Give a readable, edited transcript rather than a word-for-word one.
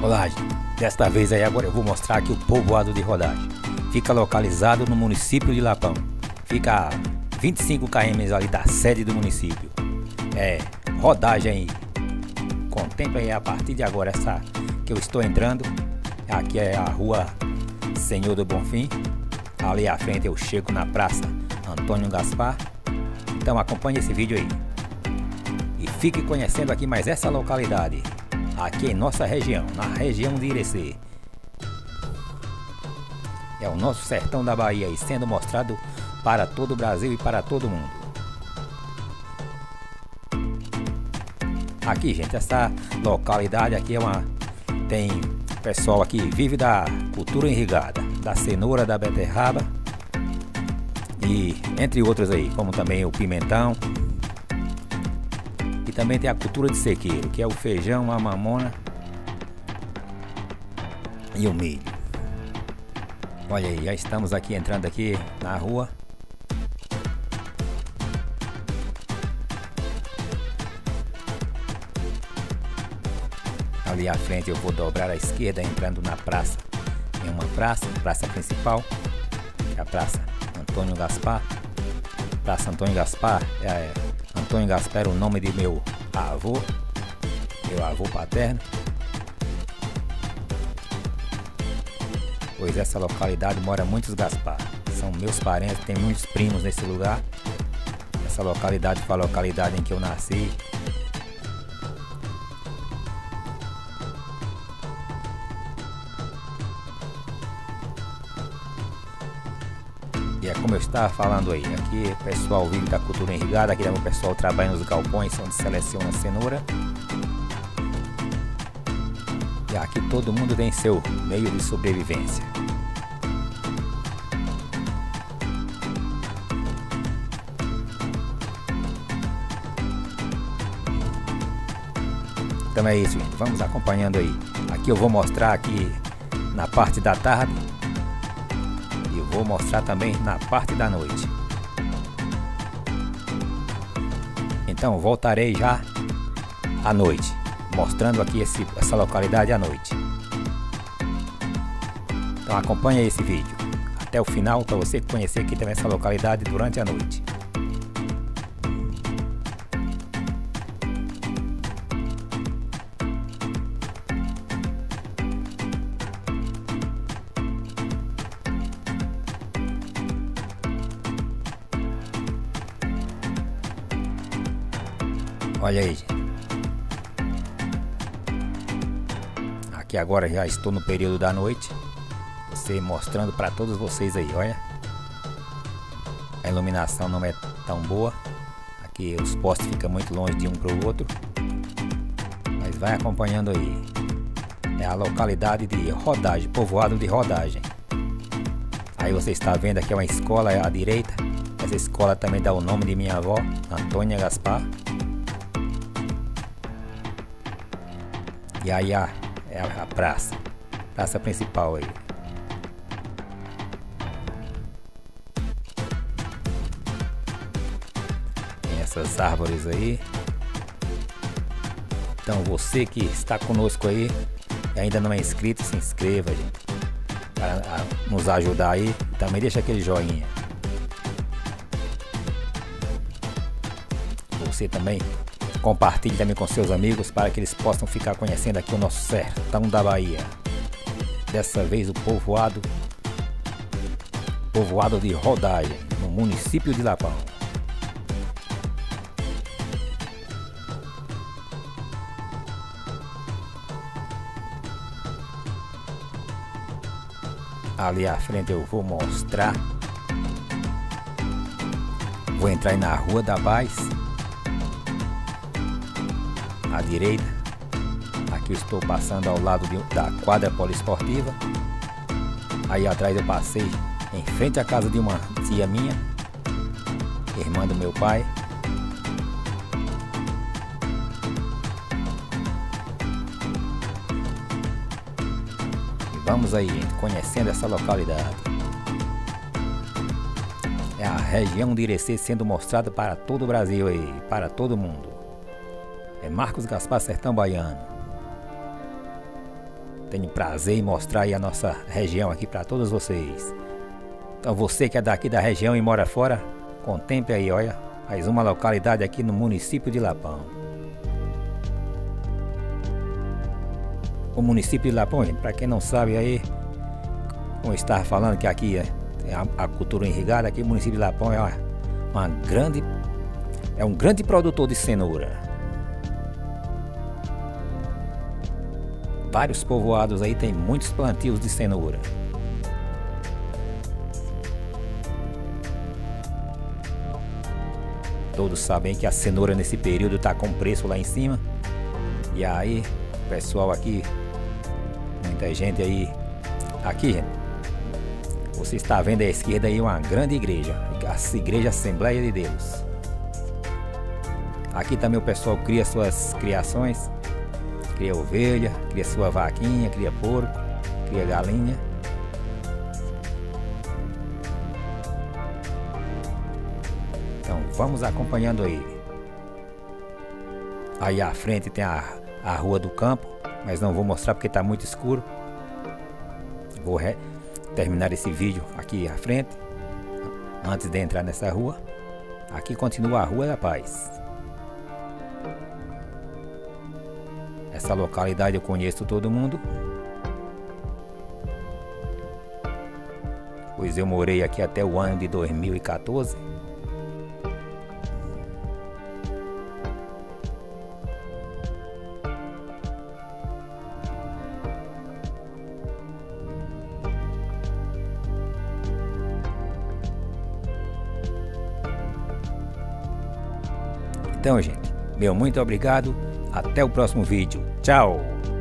Olá, gente. Desta vez aí agora eu vou mostrar aqui o povoado de Rodagem. Fica localizado no município de Lapão. Fica a 25 km ali da sede do município. É Rodagem aí. Contemple aí a partir de agora essa que eu estou entrando. Aqui é a rua Senhor do Bonfim. Ali à frente eu chego na praça Antônio Gaspar. Então acompanhe esse vídeo aí. E fique conhecendo aqui mais essa localidade. Aqui em nossa região, na região de Irecê. É o nosso sertão da Bahia e sendo mostrado para todo o Brasil e para todo mundo. Aqui, gente, essa localidade aqui tem pessoal aqui vive da cultura irrigada, da cenoura, da beterraba e entre outros aí, como também o pimentão. E também tem a cultura de sequeiro, que é o feijão, a mamona e o milho. Olha aí, já estamos aqui entrando aqui na rua. Ali à frente eu vou dobrar à esquerda entrando na praça. Tem uma praça principal, que é a praça Antônio Gaspar. Praça Antônio Gaspar Antônio Gaspar é o nome de meu avô paterno. Pois essa localidade mora muitos Gaspar. São meus parentes, tem muitos primos nesse lugar. Essa localidade foi a localidade em que eu nasci. E é como eu estava falando aí, aqui o pessoal vive da cultura irrigada, aqui o pessoal trabalha nos galpões onde seleciona a cenoura. E aqui todo mundo tem seu meio de sobrevivência. Então é isso, gente. Vamos acompanhando aí. Aqui eu vou mostrar aqui na parte da tarde. E eu vou mostrar também na parte da noite. Então voltarei já à noite, mostrando aqui essa localidade à noite. Então acompanha esse vídeo até o final para você conhecer aqui também essa localidade durante a noite. Olha aí, gente. Aqui agora já estou no período da noite. Você mostrando para todos vocês aí, olha. A iluminação não é tão boa. Aqui os postes ficam muito longe de um para o outro. Mas vai acompanhando aí. É a localidade de Rodagem, povoado de Rodagem. Aí você está vendo aqui uma escola à direita. Essa escola também dá o nome de minha avó, Antônia Gaspar. E aí é a praça principal aí. Tem essas árvores aí. Então você que está conosco aí e ainda não é inscrito, se inscreva, gente, para nos ajudar aí. Também deixa aquele joinha. Você também compartilhe também com seus amigos para que eles possam ficar conhecendo aqui o nosso sertão da Bahia. Dessa vez o povoado de Rodagem, no município de Lapão. Ali à frente eu vou mostrar. Vou entrar aí na Rua da Paz. À direita, aqui eu estou passando ao lado da quadra poliesportiva. Aí atrás eu passei em frente à casa de uma tia minha, irmã do meu pai. E vamos aí, conhecendo essa localidade. É a região de Irecê sendo mostrada para todo o Brasil e para todo mundo. É Marcos Gaspar, Sertão Baiano. tenho prazer em mostrar aí a nossa região aqui para todos vocês. Então você que é daqui da região e mora fora, contemple aí, olha, mais uma localidade aqui no município de Lapão. O município de Lapão, gente, para quem não sabe aí, como eu estava falando que aqui é a cultura irrigada, aqui o município de Lapão é um grande produtor de cenoura. Vários povoados aí tem muitos plantios de cenoura. Todos sabem que a cenoura nesse período está com preço lá em cima. E aí, o pessoal aqui, muita gente aí, aqui, gente, você está vendo à esquerda aí uma grande igreja, a Igreja Assembleia de Deus. Aqui também o pessoal cria suas criações, cria ovelha, cria sua vaquinha, cria porco, cria galinha. Então vamos acompanhando aí. Aí à frente tem a Rua do Campo, mas não vou mostrar porque está muito escuro. Vou terminar esse vídeo aqui à frente, antes de entrar nessa rua. Aqui continua a Rua da Paz. Essa localidade eu conheço todo mundo, pois eu morei aqui até o ano de 2014. Então, gente, meu muito obrigado. Até o próximo vídeo. Tchau!